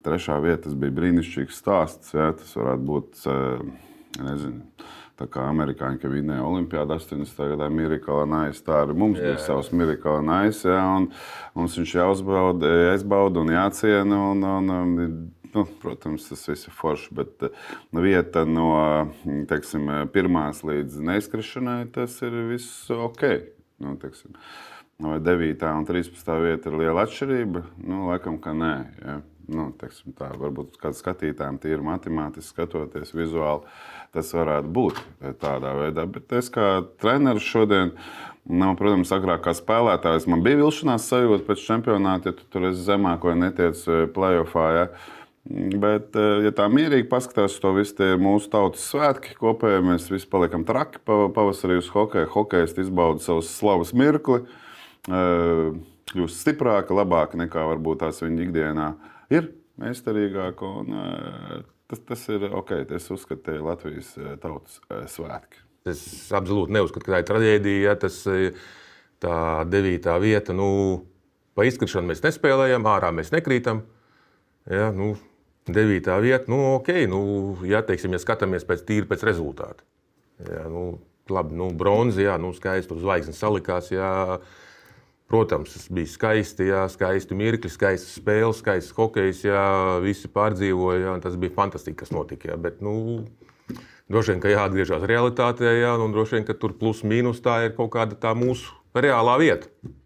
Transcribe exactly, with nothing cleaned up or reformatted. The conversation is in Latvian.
trešā vieta, tas bija brīnišķīgs stāsts. Jā, tas varētu būt, nezinu, tā kā amerikāņi, ka vinēja olimpiādu astoņdesmitajā gadā Miracle on Ice, tā arī mums jā, bija savs Miracle on Ice, jā, un mums viņš jāuzbauda, jāizbauda un jāciena, un, un, un nu, protams, tas viss ir forši, bet vieta no, teiksim, pirmās līdz neizkrišanai, tas ir viss ok. Nu, teiksim, vai devītā un trīspadsmitā vieta ir liela atšķirība? Nu, laikam, ka nē. Ja. Nu, teiksim, tā, varbūt kāds skatītājiem tīri matemātiski skatoties vizuāli, tas varētu būt tādā veidā. Bet es kā treneris šodien, nu, protams, agrāk kā spēlētājs, man bija vilšanās sajūta pēc čempionāta, ja tu tur esi zemāk vai netiec playoffā. Ja. Bet, ja tā mierīgi paskatās to visu, tie ir mūsu tautas svētki kopēji, mēs visi paliekam traki pavasarī uz hokeju, hokejisti izbauda savus slavas mirkli, kļūst stiprāka, labāka nekā varbūt tās viņa ikdienā ir, meistarīgāka, un tas, tas ir ok, es uzskatu, tie ir Latvijas tautas svētki. Es absolūti neuzskatu, ka tā ir traģēdija, ja tas tā devītā vieta, nu, pa izkrišanu mēs nespēlējam, ārā mēs nekrītam, ja, nu, devītā vieta, nu, ok, nu, ja, teiksim, ja skatāmies pēc tīri pēc rezultāta. Jā, nu, labi, nu, bronzi, jā, nu, skaisti tur zvaigznes salikās, jā, protams, tas bija skaisti, jā, skaisti mirkļi, skaisti spēles, skaists hokejs, jā, visi pārdzīvoja, jā, tas bija fantastiski, kas notika, jā, bet, nu, droši vien, ka jāatgriežās realitātē, jā, un droši vien, ka tur plus mīnus tā ir kaut kāda tā mūsu reālā vieta.